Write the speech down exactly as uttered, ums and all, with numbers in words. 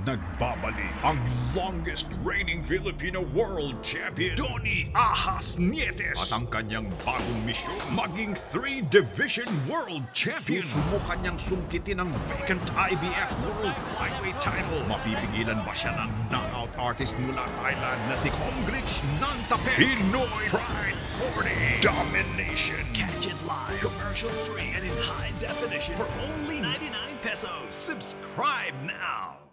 nagbabalik ang longest reigning Filipino World Champion, Donnie Ahas Nietes. At ang kanyang bagong misyon, maging three-division World Champion. Susubukan niyang sungkitin ang vacant I B F World Flyweight title. Mapipigilan ba siya ng knockout artist mula Thailand na si Congrich Nantapet? Pinoy Pride forty Domination. Catch it live, commercial free, and in high definition for only ninety-nine pesos. Subscribe now.